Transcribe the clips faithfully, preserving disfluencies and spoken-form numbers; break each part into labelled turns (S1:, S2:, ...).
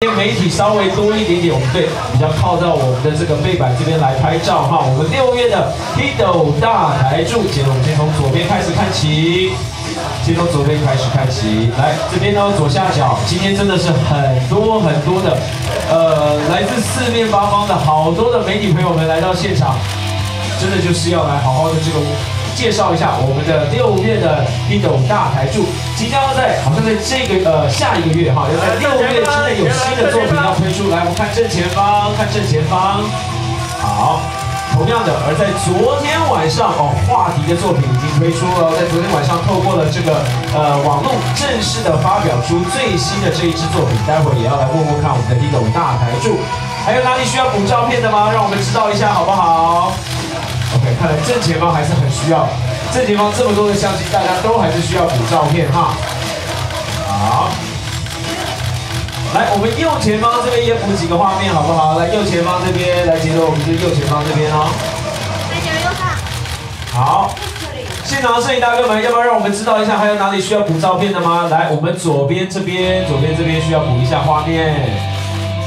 S1: 媒体稍微多一点点，我们对比较靠到我们的这个背板这边来拍照哈。我们六月的 Hido 大台柱，接着我们先从左边开始看起，先从左边开始看起。来这边呢，左下角，今天真的是很多很多的，呃，来自四面八方的好多的媒体朋友们来到现场，真的就是要来好好的这个。 介绍一下我们的六月的 Hido 大台柱，即将要在好像在这个呃下一个月哈，要在六月之内有新的作品要推出。来，我们看正前方，看正前方。好，同样的，而在昨天晚上哦，话题的作品已经推出了，在昨天晚上透过了这个呃网络正式的发表出最新的这一支作品，待会儿也要来问问看我们的 Hido 大台柱，还有哪里需要补照片的吗？让我们知道一下好不好？ OK， 看来正前方还是很需要，正前方这么多的相机，大家都还是需要补照片哈。好，来，我们右前方这边也补几个画面好不好？来，右前方这边来截录我们的右前方这边哦。来，脚右上。好，现场的摄影大哥们，要不要让我们知道一下还有哪里需要补照片的吗？来，我们左边这边，左边这边需要补一下画面。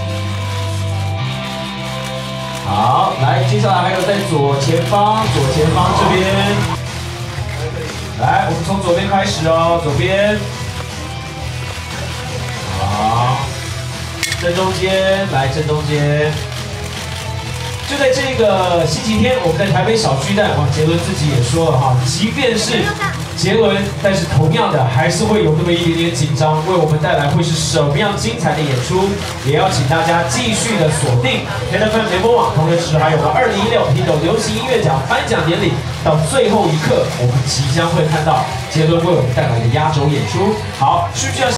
S1: 好，来，接下来还有在左前方，左前方这边，来，我们从左边开始哦，左边，好，正中间，来正中间，就在这个星期天，我们在台北小巨蛋，哇，杰伦自己也说了哈，即便是杰伦，但是同样的还是会有那么一点点紧张，为我们带来会是什么样精彩的演出，也要请大家继续的锁定 N F M 联播网，同时还有我们二零一六 Hido 流行音乐奖颁奖典礼，到最后一刻，我们即将会看到杰伦为我们带来的压轴演出。好，需不需要？